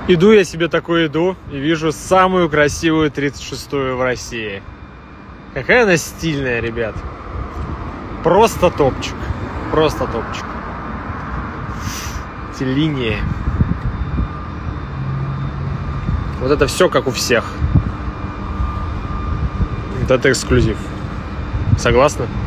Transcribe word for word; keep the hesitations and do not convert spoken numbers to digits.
Иду я себе такой иду и вижу самую красивую тридцать шестую в России. Какая она стильная, ребят. Просто топчик. Просто топчик. Эти линии. Вот это все как у всех. Вот это эксклюзив. Согласны?